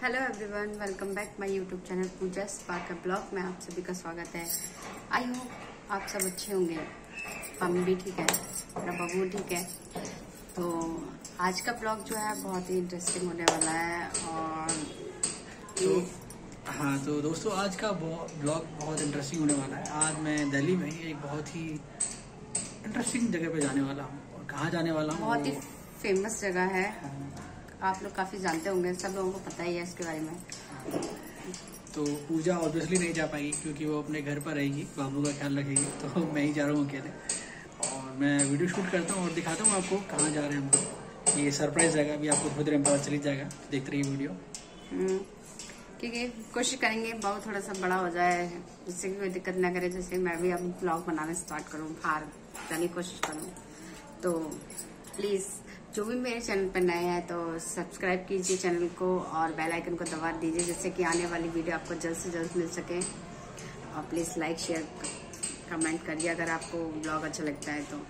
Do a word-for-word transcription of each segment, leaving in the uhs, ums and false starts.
Hello everyone, welcome back my YouTube channel Pooja spark blog में आप सभी का स्वागत है। आई होप आप सब अच्छे होंगे, हम भी ठीक है, मेरा बबू ठीक है। तो आज का ब्लॉग जो है बहुत ही इंटरेस्टिंग होने वाला है। और तो हाँ तो दोस्तों, आज का ब्लॉग बहुत इंटरेस्टिंग होने वाला है। आज मैं दिल्ली में एक बहुत ही इंटरेस्टिंग जगह पे जाने वाला हूँ। और कहाँ जाने वाला हूँ? बहुत ही फेमस जगह है, आप लोग काफी जानते होंगे, सब लोगों को पता ही है इसके बारे में। तो पूजा ऑब्वियसली नहीं जा पाएगी क्योंकि वो अपने घर पर रहेगी, बाबू का ख्याल रखेगी। तो मैं ही जा रहा हूँ अकेले, और मैं वीडियो शूट करता हूँ और दिखाता हूँ आपको कहाँ जा रहे हैं हम। ये सरप्राइज रहेगा, अभी आपको खुद पता चली जाएगा, देखते रहिए वीडियो। क्योंकि कोशिश करेंगे बाबू थोड़ा सा बड़ा हो जाए, जिससे कि कोई दिक्कत ना करे। जैसे मैं भी अब ब्लॉग बनाना स्टार्ट करूँ, बाहर जाने की कोशिश करूँ। तो प्लीज़ जो भी मेरे चैनल पर नए हैं तो सब्सक्राइब कीजिए चैनल को और बेल आइकन को दबा दीजिए, जिससे कि आने वाली वीडियो आपको जल्द से जल्द मिल सके। और प्लीज़ लाइक शेयर कमेंट करिए अगर आपको ब्लॉग अच्छा लगता है तो।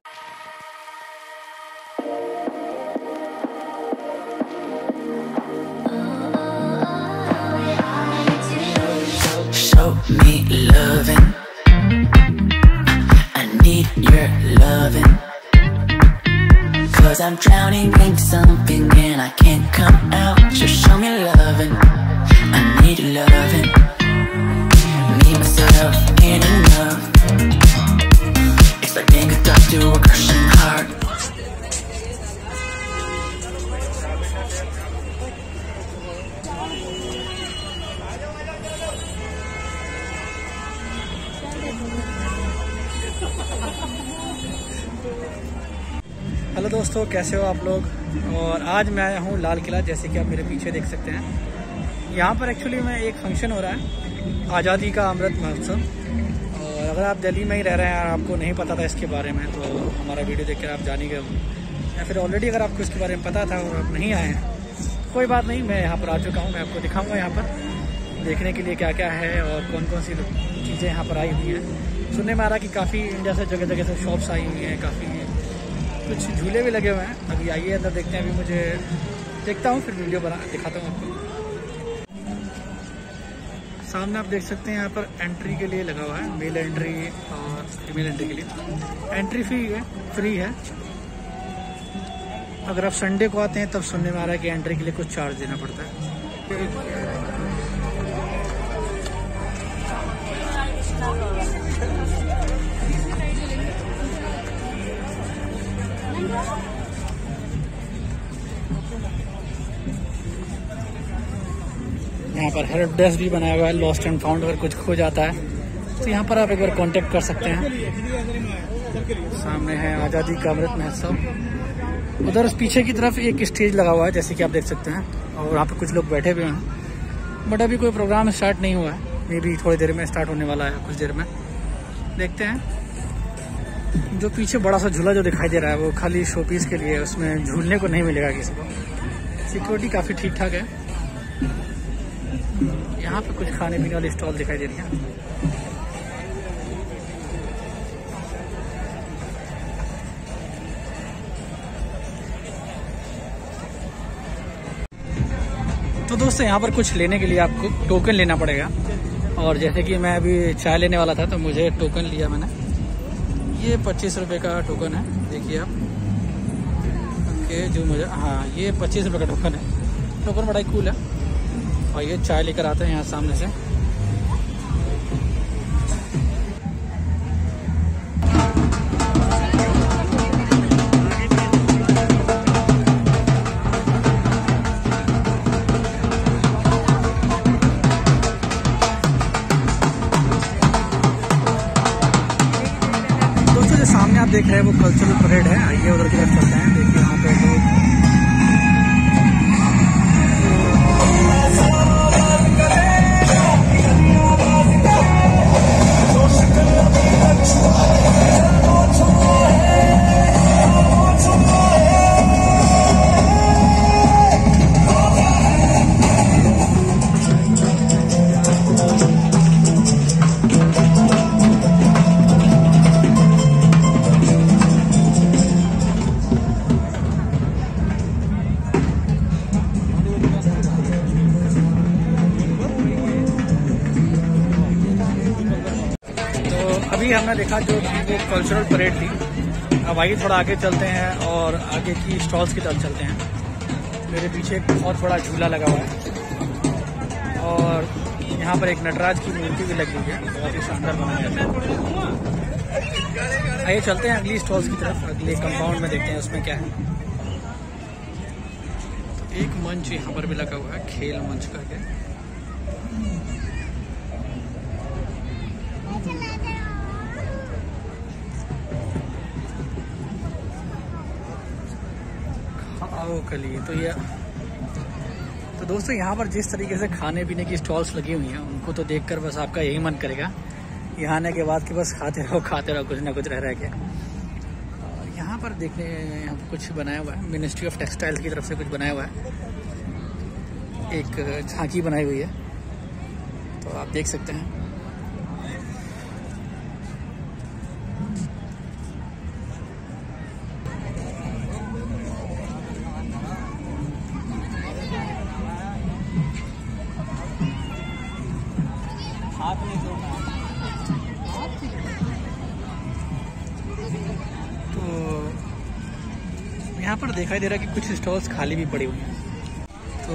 Show me loving, I need your loving, cause I'm drowning in something and I can't come out. Just show me loving, I need your loving, me, myself, and enough. It's like being a dog to a crushing heart. Hello दोस्तों, कैसे हो आप लोग? और आज मैं आया हूँ लाल किला, जैसे कि आप मेरे पीछे देख सकते हैं। यहाँ पर एक्चुअली में एक फंक्शन हो रहा है, आज़ादी का अमृत महोत्सव। और अगर आप दिल्ली में ही रह रहे हैं और आपको नहीं पता था इसके बारे में, तो हमारा वीडियो देखकर आप जान ही गए हो। या फिर ऑलरेडी अगर आपको इसके बारे में पता था और आप नहीं आए हैं, कोई बात नहीं, मैं यहाँ पर आ चुका हूँ। मैं आपको दिखाऊँगा यहाँ पर देखने के लिए क्या क्या है और कौन कौन सी चीज़ें यहाँ पर आई हुई हैं। सुनने में आ रहा है कि काफ़ी इंडिया से जगह जगह से शॉप्स आई हुई हैं, काफ़ी कुछ झूले भी लगे हुए हैं। अभी आइए अंदर देखते हैं, अभी मुझे देखता हूँ फिर वीडियो बना दिखाता हूँ आपको। सामने आप देख सकते हैं यहाँ पर एंट्री के लिए लगा हुआ है, मेल एंट्री और फीमेल एंट्री के लिए एंट्री फी है, फ्री है। अगर आप संडे को आते हैं तब सुनने में आ रहा है कि एंट्री के लिए कुछ चार्ज देना पड़ता है। यहाँ पर हेल्प डेस्क भी बनाया हुआ है, लॉस्ट एंड फाउंड अगर कुछ खो जाता है तो यहाँ पर आप एक बार कांटेक्ट कर सकते हैं। सामने है आज़ादी का अमृत महोत्सव। उधर पीछे की तरफ एक स्टेज लगा हुआ है, जैसे कि आप देख सकते हैं, और वहाँ पे कुछ लोग बैठे हुए हैं। बट अभी कोई प्रोग्राम स्टार्ट नहीं हुआ है, मे बी थोड़ी देर में स्टार्ट होने वाला है, कुछ देर में देखते हैं। जो पीछे बड़ा सा झूला जो दिखाई दे रहा है वो खाली शो पीस के लिए, उसमें झूलने को नहीं मिलेगा किसी को। सिक्योरिटी काफ़ी ठीक ठाक है। यहाँ पे कुछ खाने पीने वाली स्टॉल दिखाई दे रही है। तो दोस्तों, यहाँ पर कुछ लेने के लिए आपको टोकन लेना पड़ेगा। और जैसे कि मैं अभी चाय लेने वाला था तो मुझे टोकन लिया मैंने। ये पच्चीस रुपये का टोकन है, देखिए आप। ओके, जो मुझे हाँ ये पच्चीस रुपये का टोकन है। टोकन बड़ा ही कूल है। और ये चाय लेकर आते हैं यहाँ सामने से। दोस्तों, जो सामने आप देख रहे हैं वो कल्चरल परेड है। आइए उधर की तरफ चलते हैं। देखिए यहाँ पे लोग अभी हमने देखा जो वो कल्चरल परेड थी। अब आइए थोड़ा आगे चलते हैं और आगे की स्टॉल्स की तरफ चलते हैं। मेरे पीछे एक बहुत बड़ा झूला लगा हुआ है और यहाँ पर एक नटराज की मूर्ति भी लगी हुई है, बहुत ही शानदार बनाया गया है। आइए चलते हैं अगली स्टॉल्स की तरफ, अगले कंपाउंड में देखते हैं उसमें क्या है। एक मंच यहाँ पर भी लगा हुआ है, खेल मंच का क्या। खाओ कली तो ये तो दोस्तों यहाँ पर जिस तरीके से खाने पीने की स्टॉल्स लगी हुई हैं उनको तो देखकर बस आपका यही मन करेगा यहाँ आने के बाद कि बस खाते रहो खाते रहो कुछ ना कुछ रह रह के। और यहाँ पर देखने यहाँ पर कुछ बनाया हुआ है, मिनिस्ट्री ऑफ टेक्सटाइल की तरफ से कुछ बनाया हुआ है, एक झांकी बनाई हुई है तो आप देख सकते हैं। तो यहाँ पर दिखाई दे रहा है कि कुछ स्टॉल्स खाली भी पड़ी हुई हैं। तो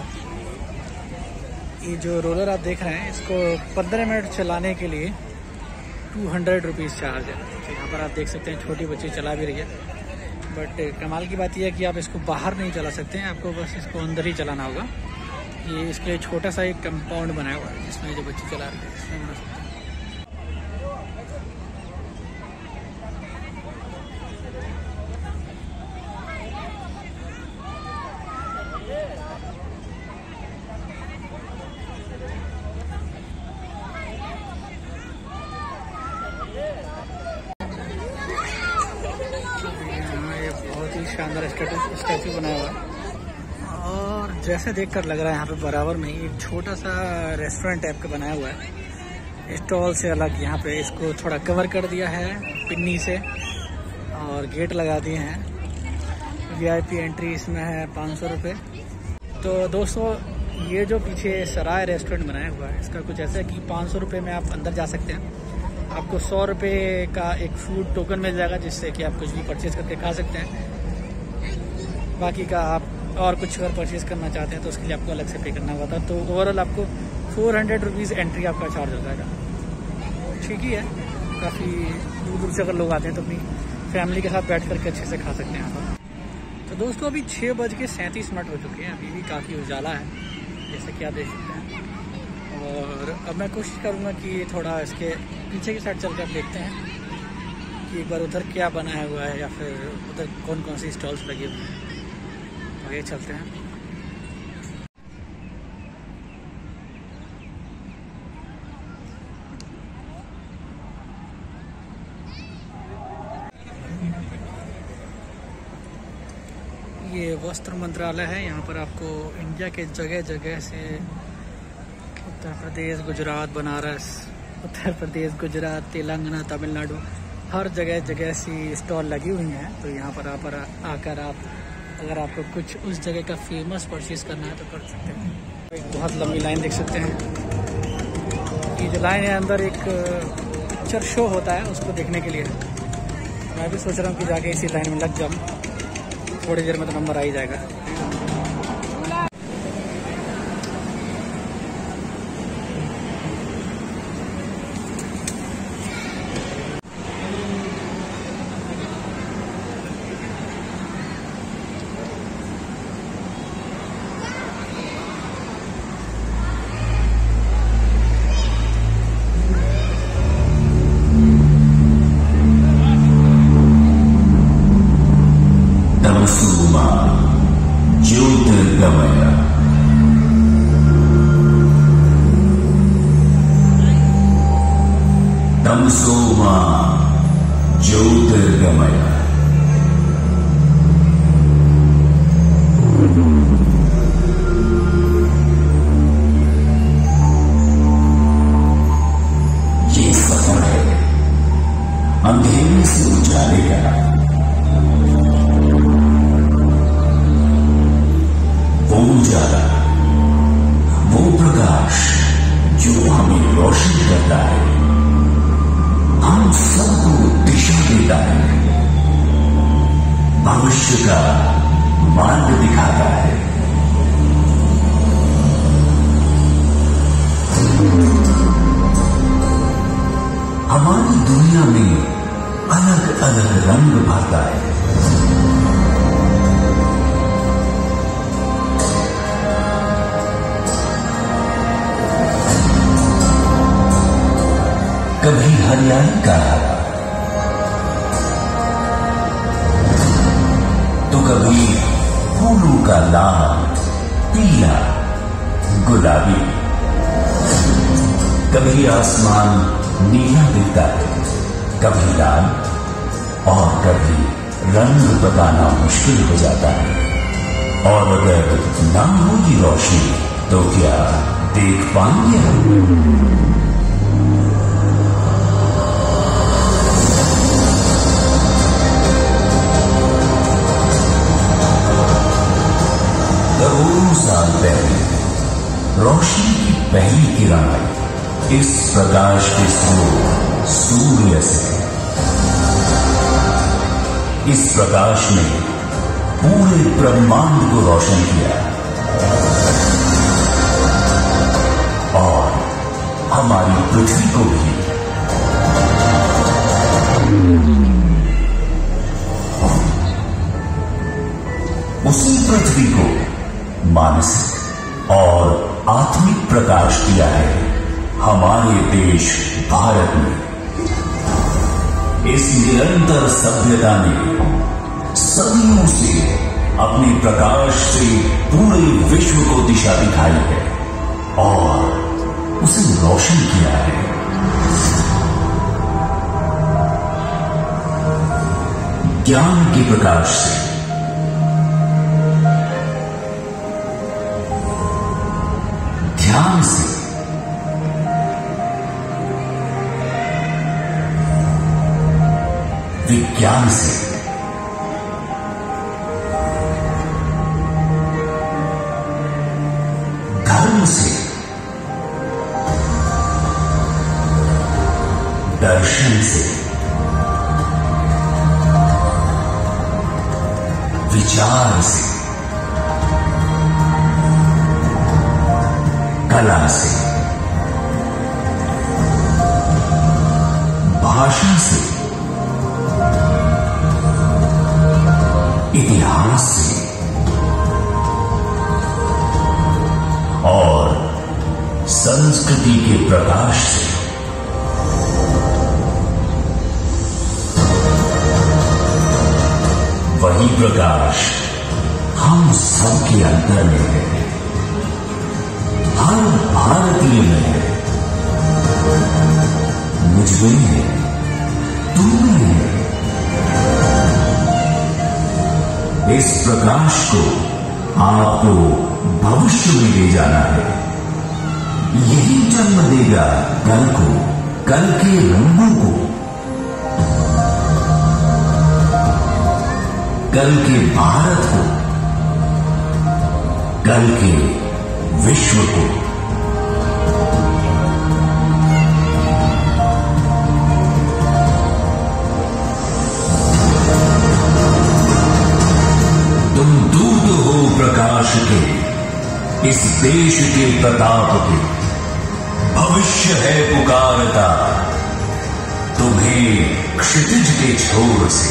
ये जो रोलर आप देख रहे हैं इसको पंद्रह मिनट चलाने के लिए टू हंड्रेड रुपीज़ चार्ज है। तो यहाँ पर आप देख सकते हैं छोटी बच्ची चला भी रही है, बट कमाल की बात यह है कि आप इसको बाहर नहीं चला सकते हैं, आपको बस इसको अंदर ही चलाना होगा। ये इसके लिए छोटा सा एक कंपाउंड बनाया हुआ है जिसमें जो बच्ची चला रही है इसमें बना सकते हैं। शानदार स्टैचू स्टैचू बनाया हुआ है और जैसे देखकर लग रहा है यहाँ पे बराबर में ही एक छोटा सा रेस्टोरेंट टाइप का बनाया हुआ है। स्टॉल से अलग यहाँ पे इसको थोड़ा कवर कर दिया है पिन्नी से और गेट लगा दिए हैं। वीआईपी एंट्री इसमें है पाँच सौ रुपये। तो दोस्तों ये जो पीछे सराय रेस्टोरेंट बनाया हुआ है इसका कुछ ऐसा है कि पाँच सौ रुपये में आप अंदर जा सकते हैं। आपको सौ रुपये का एक फूड टोकन मिल जाएगा जिससे कि आप कुछ भी परचेज़ करके खा सकते हैं। बाकी का आप और कुछ अगर परचेज़ करना चाहते हैं तो उसके लिए आपको अलग से पे करना होगा। तो ओवरऑल आपको फोर हंड्रेड रुपीज़ एंट्री आपका चार्ज हो जाएगा। ठीक ही है, काफ़ी दूर दूर से अगर लोग आते हैं तो अपनी फैमिली के साथ बैठ करके अच्छे से खा सकते हैं यहाँ पर। तो दोस्तों अभी छः बज के सैंतीस मिनट हो चुके हैं, अभी भी काफ़ी उजाला है जैसे कि आप देख सकते हैं। और अब मैं कोशिश करूँगा कि थोड़ा इसके पीछे की साइड चल कर देखते हैं कि एक बार उधर क्या बनाया हुआ है या फिर उधर कौन कौन सी स्टॉल्स लगे हुए हैं। आगे चलते हैं। ये वस्त्र मंत्रालय है, यहाँ पर आपको इंडिया के जगह जगह से उत्तर प्रदेश, गुजरात, बनारस, उत्तर प्रदेश, गुजरात, तेलंगाना, तमिलनाडु हर जगह जगह सी स्टॉल लगी हुई हैं। तो यहाँ पर आप आकर आप अगर आपको कुछ उस जगह का फेमस परचेज करना है तो कर सकते हैं। एक बहुत लंबी लाइन देख सकते हैं। ये जो लाइन है अंदर एक पिक्चर शो होता है उसको देखने के लिए। मैं भी सोच रहा हूँ कि जाके इसी लाइन में लग जाऊँ, थोड़ी देर में तो नंबर आ ही जाएगा। ज्योतिर्गमय तमसो मा ज्योतिर्गमय। ये सफर है अंधेरे से उजाले का, वो उजाला, वो प्रकाश जो हमें रोशन करता है। हम सबको दिशा देता है, भविष्य का मार्ग दिखाता है। हमारी दुनिया में अलग अलग रंग भरता है। कभी हरियाली का हरा, तो कभी फूलों का लाल, पीला, गुलाबी। कभी आसमान नीला दिखता है, कभी लाल, और कभी रंग बताना मुश्किल हो जाता है। और अगर ना होगी रोशनी तो क्या देख पाएंगे हम? करोड़ों साल पहले रोशनी की पहली किरण आई, इस प्रकाश के स्रोत सूर्य से। इस प्रकाश ने पूरे ब्रह्मांड को रोशन किया और हमारी पृथ्वी को भी। उसी पृथ्वी को मानसिक और आत्मिक प्रकाश दिया है हमारे देश भारत में। इस निरंतर सभ्यता ने सदियों से अपने प्रकाश से पूरे विश्व को दिशा दिखाई है और उसे रोशन किया है। ज्ञान के प्रकाश से, ध्यान से, विज्ञान से, धर्म से, दर्शन से, विचार से, कला से, भाषा से, इतिहास से और संस्कृति के प्रकाश से। वही प्रकाश हम सबके अंदर में है, हर भारतीय में है, मुझ में है, तुम में है। इस प्रकाश को आपको भविष्य में ले जाना है। यही जन्म देगा कल को, कल के रंगों को, कल के भारत को, कल के विश्व को। तुम दूत हो प्रकाश के, इस देश के प्रताप के। भविष्य है पुकारता तुम्हें क्षितिज के छोर से।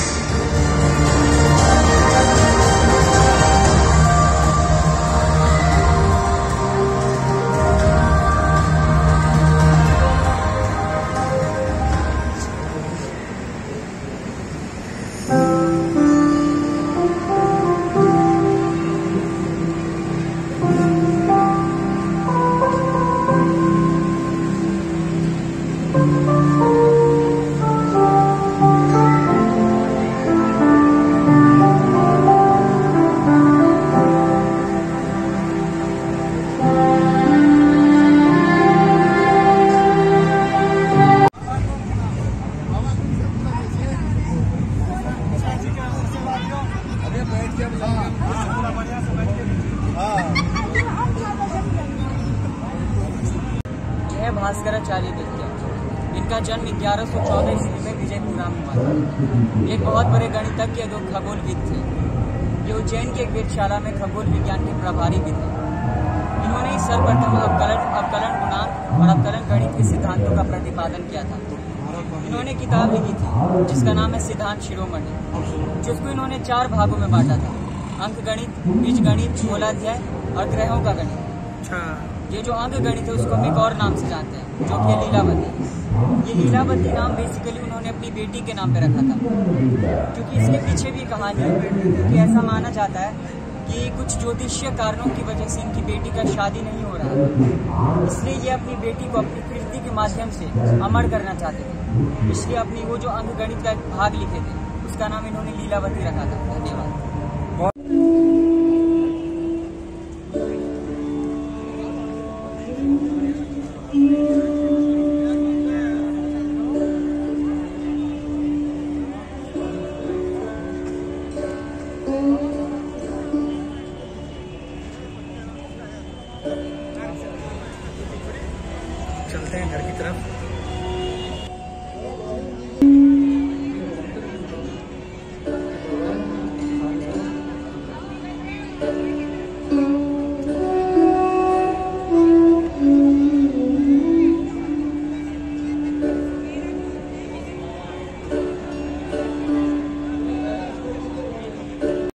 भास्कराचार्य विद्या इनका जन्म ग्यारह सौ चौदह ईस्वी में विजयपुरा में हुआ था। एक बहुत बड़े गणितज्ञ एवं खगोलविद थे। ये उज्जैन की एक वेधशाला में खगोल विज्ञान के प्रभारी भी थे। इन्होंने ही सर्वप्रथम अवकलन अवकलन गुणांक और अवकलन गणित के सिद्धांतों का प्रतिपादन किया था। इन्होंने किताब लिखी थी जिसका नाम है सिद्धांत शिरोमणि, जिसको इन्होंने चार भागों में बांटा था: अंक गणित, बीज गणित, गोलाध्याय और ग्रहों का गणित। ये जो अंक गणित है उसको हम एक और नाम से जानते हैं, जो कि लीलावती। ये लीलावती नाम बेसिकली उन्होंने अपनी बेटी के नाम पे रखा था, क्योंकि इसके पीछे भी कहानी है। क्योंकि ऐसा माना जाता है कि कुछ ज्योतिषीय कारणों की वजह से इनकी बेटी का शादी नहीं हो रहा है, इसलिए ये अपनी बेटी को अपनी कृति के माध्यम से अमर करना चाहते थे। इसलिए अपनी वो जो अंक गणित का एक भाग लिखे थे उसका नाम इन्होंने लीलावती रखा था। धन्यवाद।